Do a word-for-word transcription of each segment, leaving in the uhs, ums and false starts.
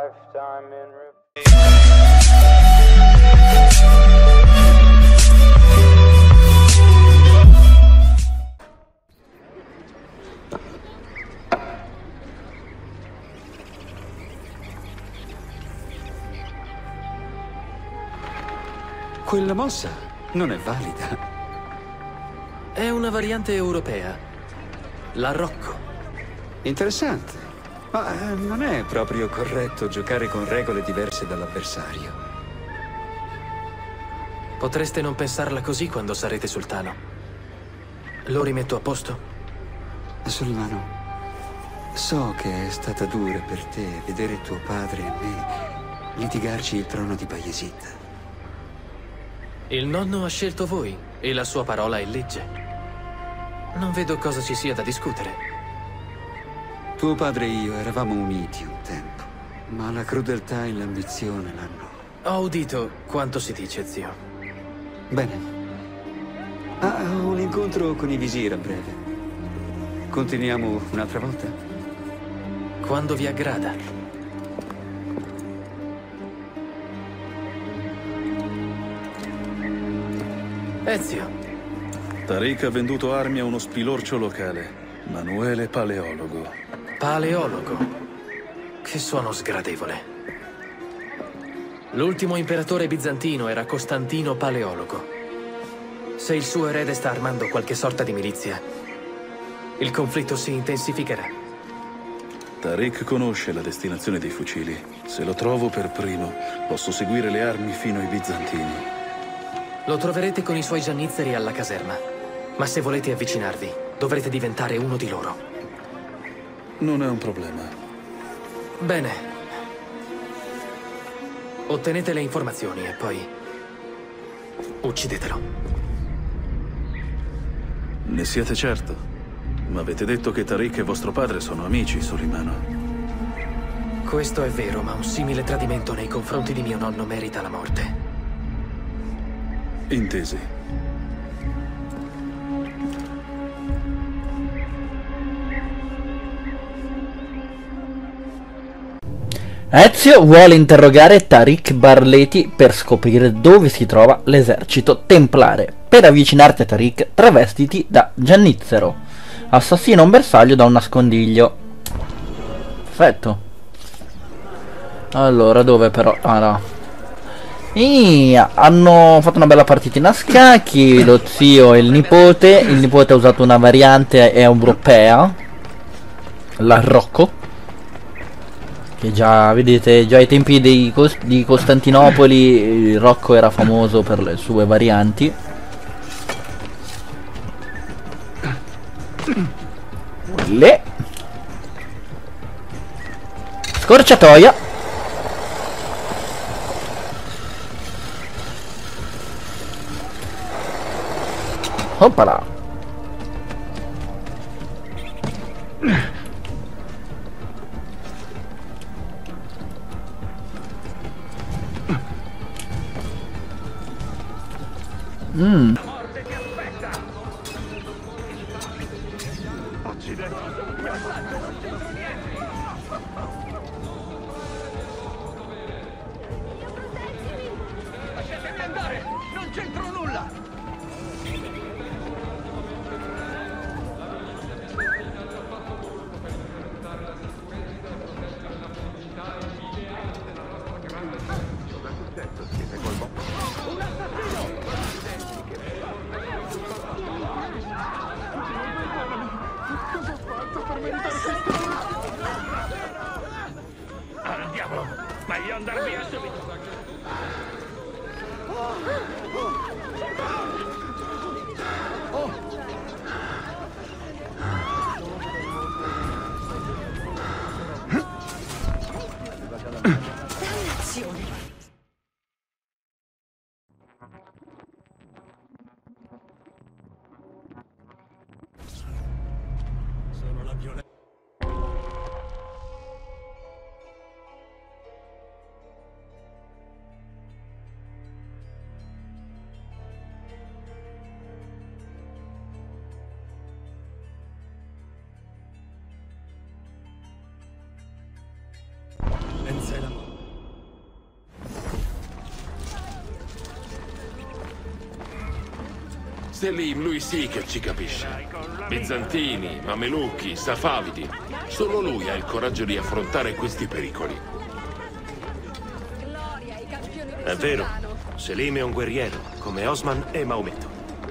lifetime in repeat. Quella mossa non è valida. È una variante europea. La Rocco. Interessante. Ma eh, non è proprio corretto giocare con regole diverse dall'avversario. Potreste non pensarla così quando sarete sul Tano. Lo rimetto a posto? Solimano, so che è stata dura per te vedere tuo padre e me litigarci il trono di Bayezid. Il nonno ha scelto voi e la sua parola è legge. Non vedo cosa ci sia da discutere. Tuo padre e io eravamo uniti un tempo, ma la crudeltà e l'ambizione l'hanno... Ho udito quanto si dice, zio. Bene. Ah, ho un incontro con i visir a breve. Continuiamo un'altra volta? Quando vi aggrada. Ezio. Tariq ha venduto armi a uno spilorcio locale, Manuele Paleologo. Paleologo? Che suono sgradevole. L'ultimo imperatore bizantino era Costantino Paleologo. Se il suo erede sta armando qualche sorta di milizia, il conflitto si intensificherà. Tariq conosce la destinazione dei fucili. Se lo trovo per primo, posso seguire le armi fino ai bizantini. Lo troverete con i suoi giannizzeri alla caserma. Ma se volete avvicinarvi, dovrete diventare uno di loro. Non è un problema. Bene. Ottenete le informazioni e poi... uccidetelo. Ne siete certo? Ma avete detto che Tariq e vostro padre sono amici, Solimano. Questo è vero, ma un simile tradimento nei confronti di mio nonno merita la morte. Intesi. Ezio vuole interrogare Tariq Barleti per scoprire dove si trova l'esercito templare. Per avvicinarti a Tariq, travestiti da giannizzero. Assassina un bersaglio da un nascondiglio. Perfetto. Allora, dove però? Ah no. E hanno fatto una bella partitina a scacchi, lo zio e il nipote. Il nipote ha usato una variante europea, la Rocco, che già, vedete, già ai tempi dei Cos di Costantinopoli il Rocco era famoso per le sue varianti. Le scorciatoia. Oppala. Mm. Lasciatemi andare! Non c'entro nulla! Al diavolo! Meglio andare via subito! Dannazione! Sono la violenza. Vence la morte. Selim, lui sì che ci capisce. Bizantini, mamelucchi, safavidi. Solo lui ha il coraggio di affrontare questi pericoli. È vero, Selim è un guerriero, come Osman e Maometto.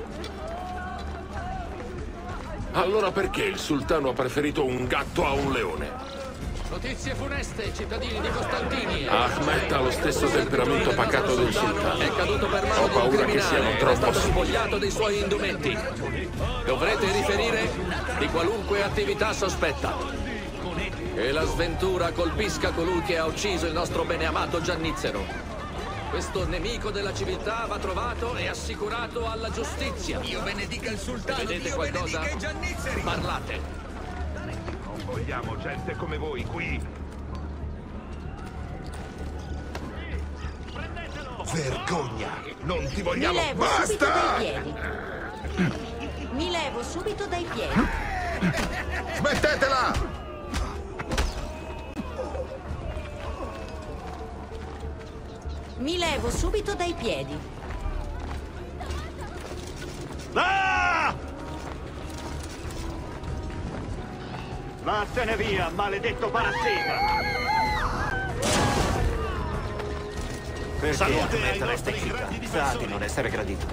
Allora perché il sultano ha preferito un gatto a un leone? Notizie funeste, cittadini di Costantini. Ahmed ha lo stesso temperamento pacato del sultano. È caduto per mano Ho di un paura che siano criminale ed è troppo stato simili. spogliato dei suoi indumenti. Dovrete riferire di qualunque attività sospetta. Che la sventura colpisca colui che ha ucciso il nostro beneamato Giannizzero. Questo nemico della civiltà va trovato e assicurato alla giustizia. Io benedica il sultano, Vedete Dio qualcosa? benedica i Giannizzeri. Parlate. Non vogliamo gente come voi qui. Vergogna! Non ti Mi vogliamo. levo subito dai piedi. Mi levo subito dai piedi. Smettetela! Mi levo subito dai piedi. Ah! Vattene via, maledetto parassita! Perché Salute Ahmed ai resta nostri zitta? grandi Sa difensori. di non essere gradito.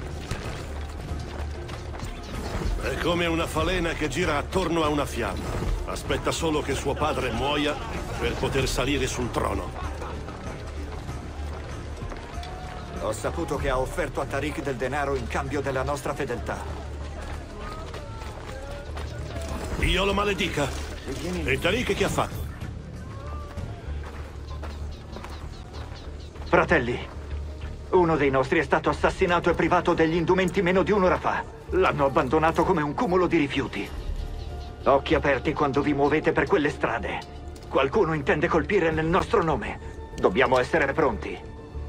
È come una falena che gira attorno a una fiamma. Aspetta solo che suo padre muoia per poter salire sul trono. Ho saputo che ha offerto a Tariq del denaro in cambio della nostra fedeltà. Dio lo maledica. E Tariq che ha fatto? Fratelli, uno dei nostri è stato assassinato e privato degli indumenti meno di un'ora fa. L'hanno abbandonato come un cumulo di rifiuti. Occhi aperti quando vi muovete per quelle strade. Qualcuno intende colpire nel nostro nome. Dobbiamo essere pronti.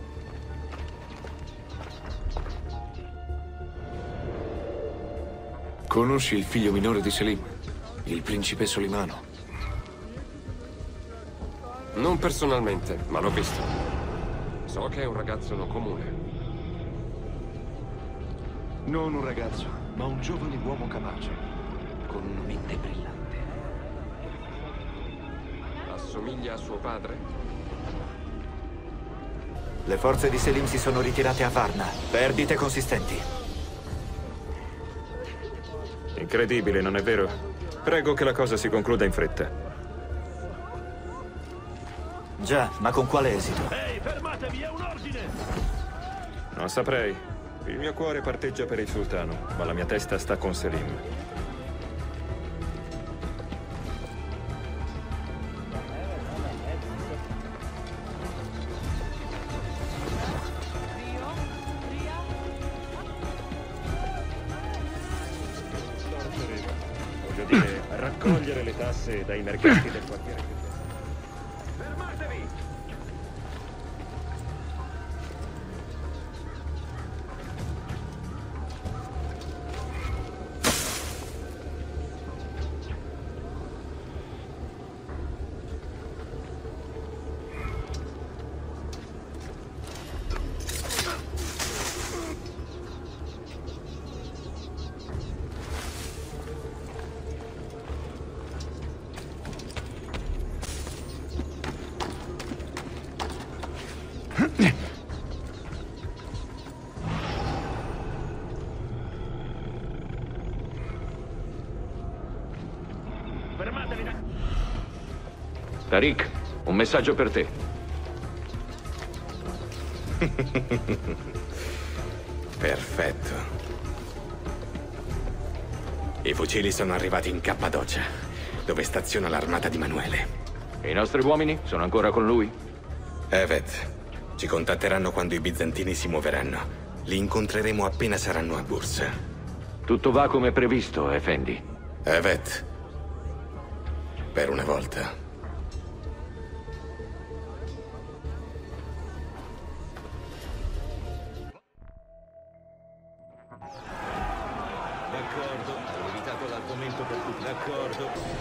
Conosci il figlio minore di Selim? Il principe Solimano? Non personalmente, ma l'ho visto. So che è un ragazzo non comune. Non un ragazzo, ma un giovane uomo capace, con una mente brillante. Assomiglia a suo padre? Le forze di Selim si sono ritirate a Varna. Perdite consistenti. Incredibile, non è vero? Prego che la cosa si concluda in fretta. Già, ma con quale esito? Ehi, fermatevi, è un ordine! Non saprei. Il mio cuore parteggia per il sultano, ma la mia testa sta con Selim. Voglio dire, raccogliere le tasse dai mercanti del quartiere. Fermatevi! Tariq, un messaggio per te. Perfetto. I fucili sono arrivati in Cappadocia, dove staziona l'armata di Manuele. E i nostri uomini sono ancora con lui? Evet, ci contatteranno quando i bizantini si muoveranno. Li incontreremo appena saranno a Bursa. Tutto va come previsto, Effendi. Evet. Per una volta. D'accordo, ho evitato l'argomento per tutti. D'accordo.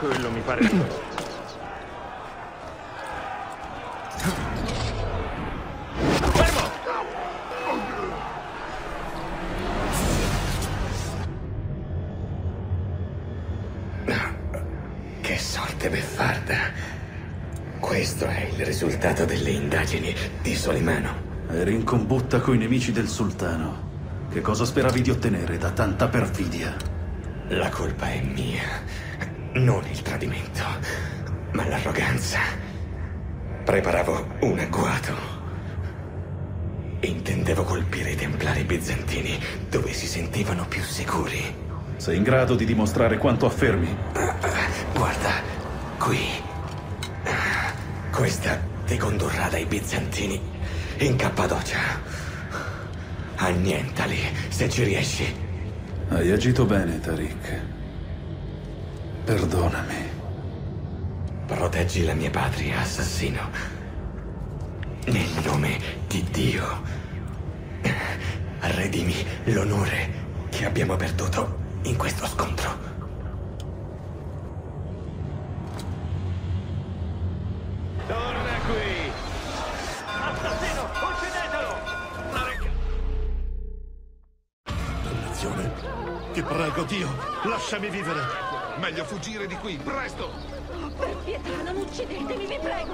Quello mi pare giusto. Che sorte beffarda. Questo è il risultato delle indagini di Solimano. Eri in combutta coi nemici del sultano. Che cosa speravi di ottenere da tanta perfidia? La colpa è mia. Non il tradimento, ma l'arroganza. Preparavo un agguato. Intendevo colpire i templari bizantini dove si sentivano più sicuri. Sei in grado di dimostrare quanto affermi? Guarda, qui. Questa ti condurrà dai bizantini in Cappadocia. Annientali, se ci riesci. Hai agito bene, Tariq. Perdonami. Proteggi la mia patria, assassino. Nel nome di Dio. Redimi l'onore che abbiamo perduto in questo scontro. Torna qui! Assassino, uccidetelo! Dannazione! Ti prego, Dio, lasciami vivere! Meglio fuggire di qui, presto! Per pietà, non uccidetemi, vi prego!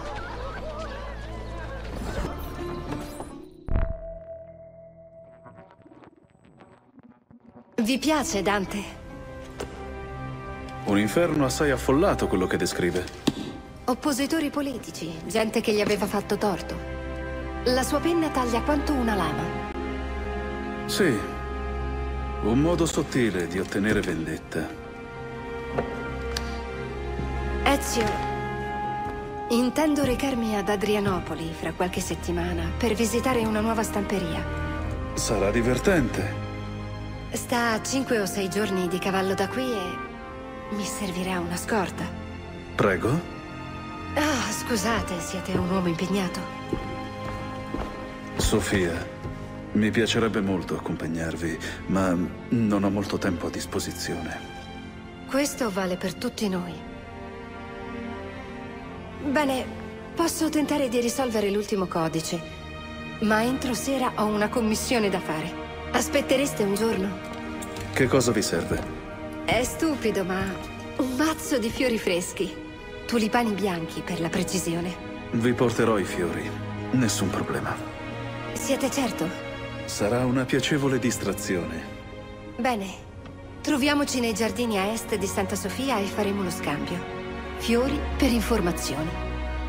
Vi piace Dante? Un inferno assai affollato quello che descrive. Oppositori politici, gente che gli aveva fatto torto. La sua penna taglia quanto una lama. Sì, un modo sottile di ottenere vendetta. Ezio, intendo recarmi ad Adrianopoli fra qualche settimana per visitare una nuova stamperia. Sarà divertente. Sta a cinque o sei giorni di cavallo da qui e mi servirà una scorta. Prego? Ah, scusate, siete un uomo impegnato. Sofia, mi piacerebbe molto accompagnarvi, ma non ho molto tempo a disposizione. Questo vale per tutti noi. Bene, posso tentare di risolvere l'ultimo codice, ma entro sera ho una commissione da fare. Aspettereste un giorno? Che cosa vi serve? È stupido, ma un mazzo di fiori freschi. Tulipani bianchi, per la precisione. Vi porterò i fiori. Nessun problema. Siete certo? Sarà una piacevole distrazione. Bene. Troviamoci nei giardini a est di Santa Sofia e faremo lo scambio. Fiori per informazioni.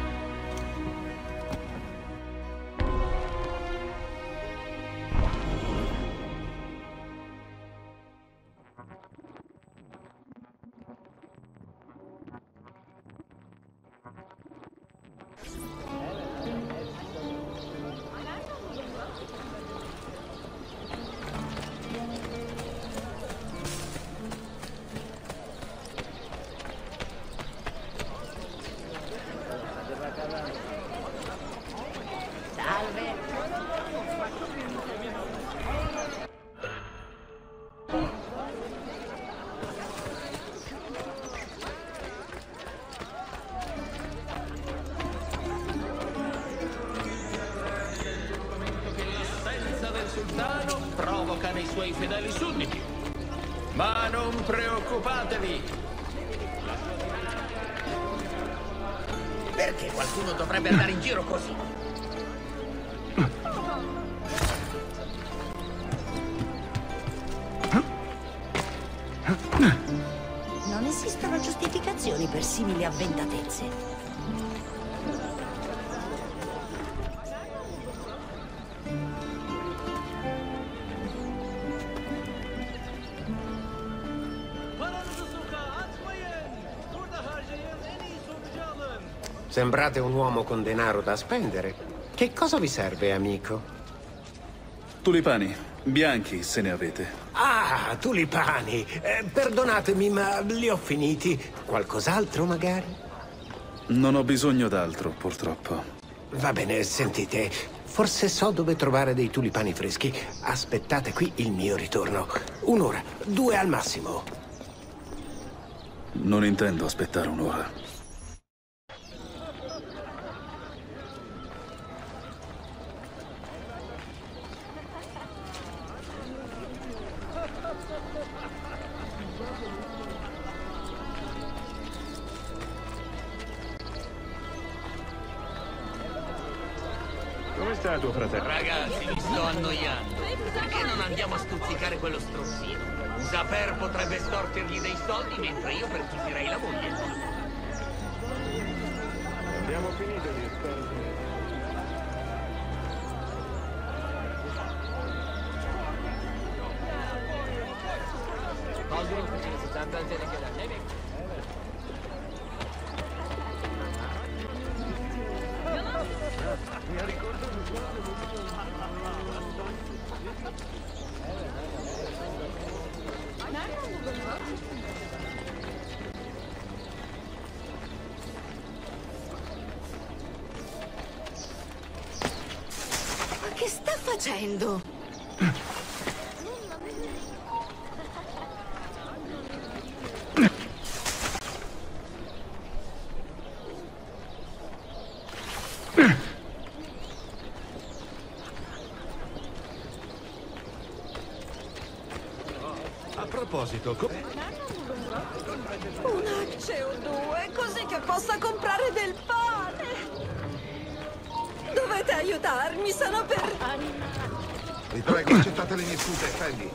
Provoca nei suoi fedeli sudditi. Ma non preoccupatevi. Perché qualcuno dovrebbe andare in giro così? Non esistono giustificazioni per simili avventatezze. Sembrate un uomo con denaro da spendere. Che cosa vi serve, amico? Tulipani, bianchi se ne avete. Ah, tulipani. Eh, perdonatemi, ma li ho finiti. Qualcos'altro, magari? Non ho bisogno d'altro, purtroppo. Va bene, sentite. Forse so dove trovare dei tulipani freschi. Aspettate qui il mio ritorno. Un'ora, due al massimo. Non intendo aspettare un'ora. Come sta tuo fratello? Ragazzi, mi sto annoiando. Perché non andiamo a stuzzicare quello strozzino? Zaper potrebbe storcergli dei soldi mentre io percuoterei la moglie. Abbiamo finito di storcere. Ma che sta facendo? A proposito, co- Un acce o due, così che possa comprare del pane. Dovete aiutarmi, sono per... vi prego, accettate le mie scuse, Fendi.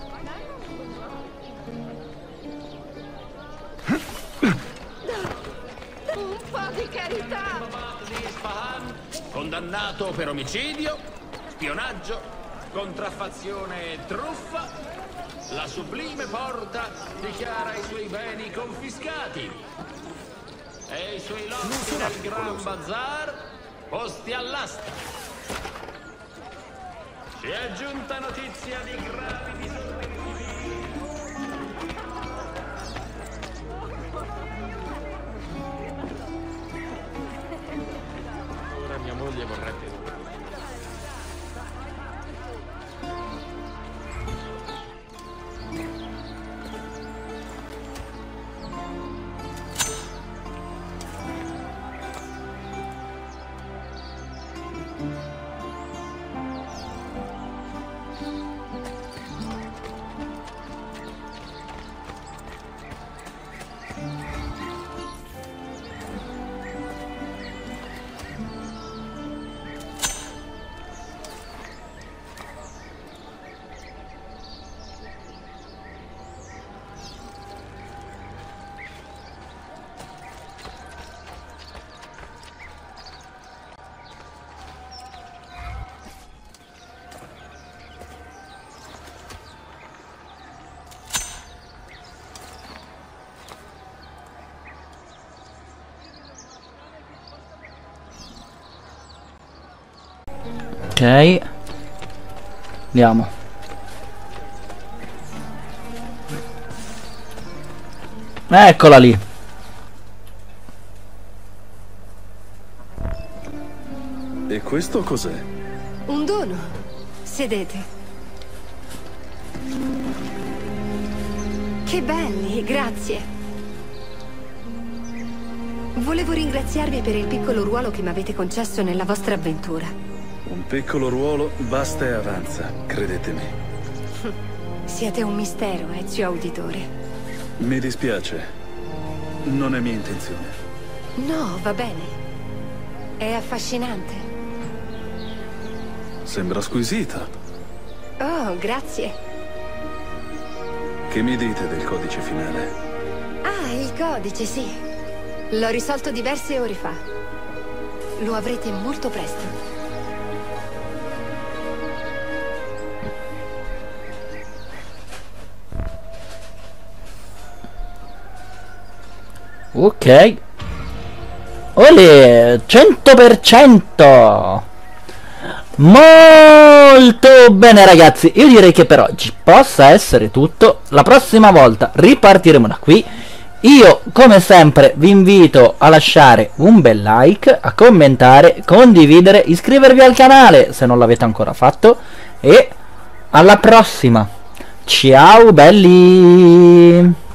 Un po' di carità. Condannato per omicidio, spionaggio, contraffazione e truffa, la sublime porta dichiara i suoi beni confiscati e i suoi lotti nel Gran Bazar posti all'asta. Ci è giunta notizia di gravi disordini. Ora mia moglie vorrebbe... Ok, andiamo. Eccola lì. E questo cos'è? Un dono. Sedete. Che belli, grazie. Volevo ringraziarvi per il piccolo ruolo che mi avete concesso nella vostra avventura. Un piccolo ruolo basta e avanza, credetemi. Siete un mistero, Ezio Auditore. Mi dispiace. Non è mia intenzione. No, va bene. È affascinante. Sembra squisita. Oh, grazie. Che mi dite del codice finale? Ah, il codice, sì. L'ho risolto diverse ore fa. Lo avrete molto presto. Ok. Olè, cento per cento. Molto bene ragazzi, io direi che per oggi possa essere tutto. La prossima volta ripartiremo da qui. Io come sempre vi invito a lasciare un bel like, a commentare, condividere, iscrivervi al canale se non l'avete ancora fatto. E alla prossima. Ciao belli.